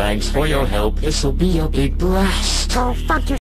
Thanks for your help. This'll be a big blast. Oh, fuck your